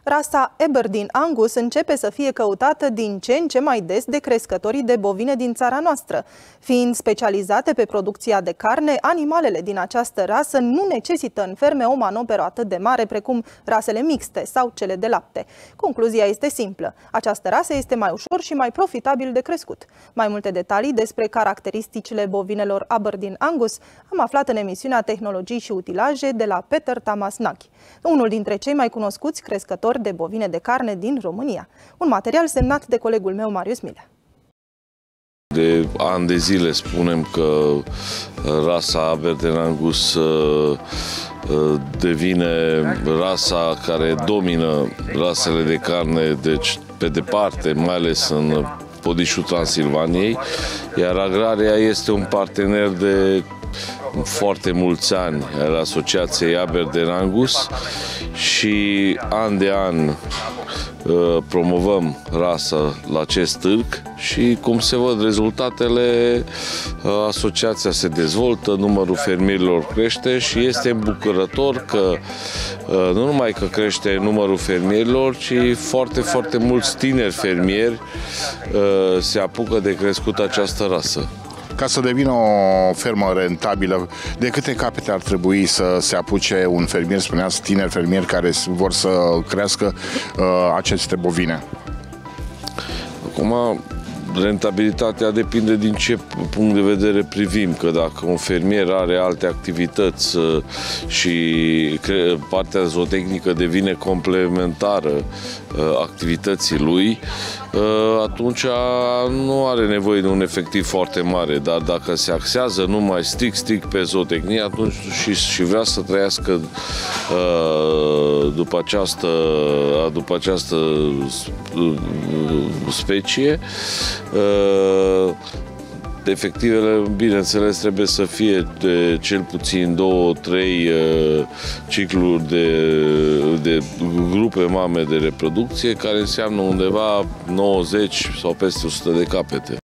Rasa Aberdeen Angus începe să fie căutată din ce în ce mai des de crescătorii de bovine din țara noastră. Fiind specializate pe producția de carne, animalele din această rasă nu necesită în ferme o manoperă atât de mare precum rasele mixte sau cele de lapte. Concluzia este simplă. Această rasă este mai ușor și mai profitabil de crescut. Mai multe detalii despre caracteristicile bovinelor Aberdeen Angus am aflat în emisiunea Tehnologii și utilaje de la Peter Tamasnachi, unul dintre cei mai cunoscuți crescători de bovine de carne din România. Un material semnat de colegul meu, Marius Milea. De ani de zile spunem că rasa Aberdeen Angus devine rasa care domină rasele de carne, deci pe departe, mai ales în Podișul Transilvaniei, iar Agraria este un partener de foarte mulți ani al Asociației Aberdeen Angus și an de an promovăm rasa la acest târg și cum se văd rezultatele, asociația se dezvoltă, numărul fermierilor crește și este îmbucurător că nu numai că crește numărul fermierilor, ci foarte mulți tineri fermieri se apucă de crescut această rasă. Ca să devină o fermă rentabilă, de câte capete ar trebui să se apuce un fermier, spuneați, tineri fermieri care vor să crească aceste bovine? Acum, rentabilitatea depinde din ce punct de vedere privim, că dacă un fermier are alte activități și partea zootehnică devine complementară activității lui, atunci nu are nevoie de un efectiv foarte mare, dar dacă se axează numai strict pe zootehnie, atunci și vrea să trăiască după această specie, efectivele, bineînțeles, trebuie să fie de cel puțin 2-3 cicluri de grupe mame de reproducție, care înseamnă undeva 90 sau peste 100 de capete.